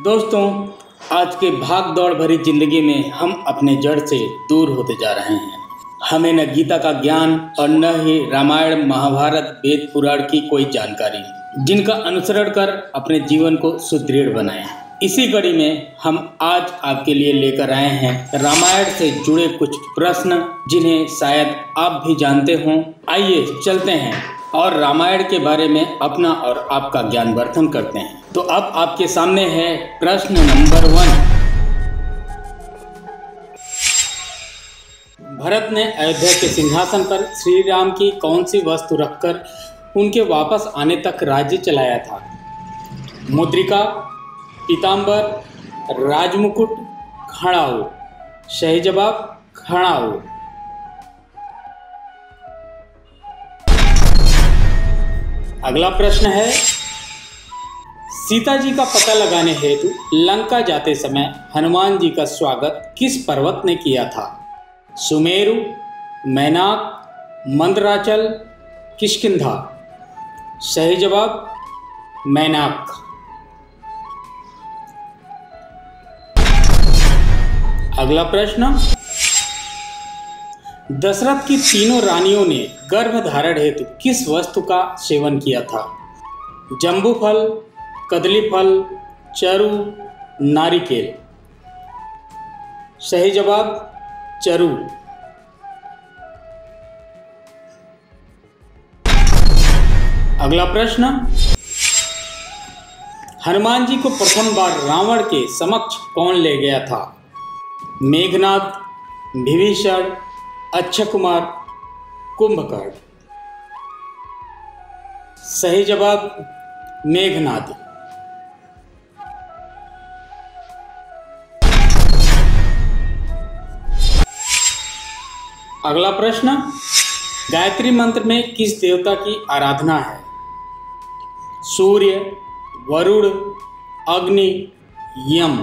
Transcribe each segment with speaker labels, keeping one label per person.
Speaker 1: दोस्तों, आज के भाग दौड़ भरी जिंदगी में हम अपने जड़ से दूर होते जा रहे हैं। हमें न गीता का ज्ञान और न ही रामायण महाभारत वेद पुराण की कोई जानकारी, जिनका अनुसरण कर अपने जीवन को सुदृढ़ बनाएं। इसी कड़ी में हम आज आपके लिए लेकर आए हैं रामायण से जुड़े कुछ प्रश्न, जिन्हें शायद आप भी जानते हों। आइए चलते हैं और रामायण के बारे में अपना और आपका ज्ञानवर्धन करते हैं। तो अब आपके सामने है प्रश्न नंबर 1। भरत ने अयोध्या के सिंहासन पर श्री राम की कौन सी वस्तु रखकर उनके वापस आने तक राज्य चलाया था? मुद्रिका, पीतांबर, राजमुकुट, खड़ाऊ। सही जवाब खड़ाऊ। अगला प्रश्न है, सीता जी का पता लगाने हेतु लंका जाते समय हनुमान जी का स्वागत किस पर्वत ने किया था? सुमेरु, मैनाक, मंदराचल, किष्किंधा। सही जवाब मैनाक। अगला प्रश्न, दशरथ की तीनों रानियों ने गर्भ धारण हेतु किस वस्तु का सेवन किया था? जम्बू फल, कदली फल, चरु, नारिकेल। सही जवाब चरु। अगला प्रश्न, हनुमान जी को प्रथम बार रावण के समक्ष कौन ले गया था? मेघनाद, विभीषण, अक्षय कुमार, कुंभकर्ण। सही जवाब मेघनाद। अगला प्रश्न, गायत्री मंत्र में किस देवता की आराधना है? सूर्य, वरुण, अग्नि, यम।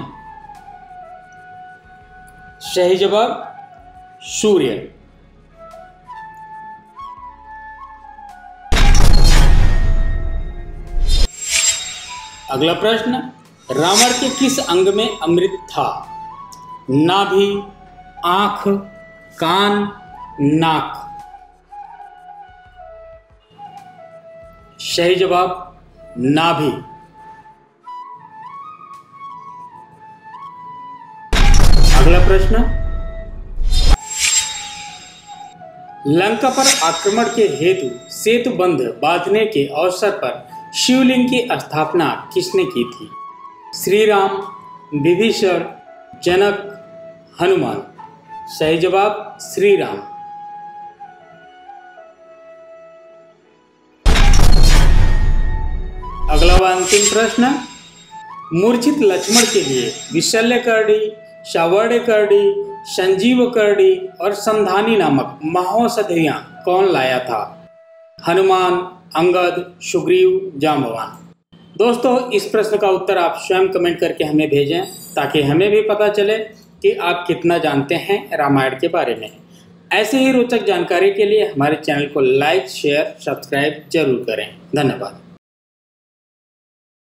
Speaker 1: सही जवाब सूर्य। अगला प्रश्न, रावण के किस अंग में अमृत था? नाभि, आंख, कान, नाक। सही जवाब नाभि। अगला प्रश्न, लंका पर आक्रमण के हेतु सेतु बंध बांधने के अवसर पर शिवलिंग की स्थापना किसने की थी? श्री राम, विभीषण, जनक, हनुमान। सही जवाब श्री राम। अगला व अंतिम प्रश्न, मूर्छित लक्ष्मण के लिए विशल्य करड़ी, सावर्ण्य करड़ी, संजीव करड़ी और संधानी नामक महौषधियां कौन लाया था? हनुमान, अंगद, सुग्रीव, जांबवान। दोस्तों, इस प्रश्न का उत्तर आप स्वयं कमेंट करके हमें भेजें, ताकि हमें भी पता चले कि आप कितना जानते हैं रामायण के बारे में। ऐसे ही रोचक जानकारी के लिए हमारे चैनल को लाइक, शेयर, सब्सक्राइब जरूर करें। धन्यवाद।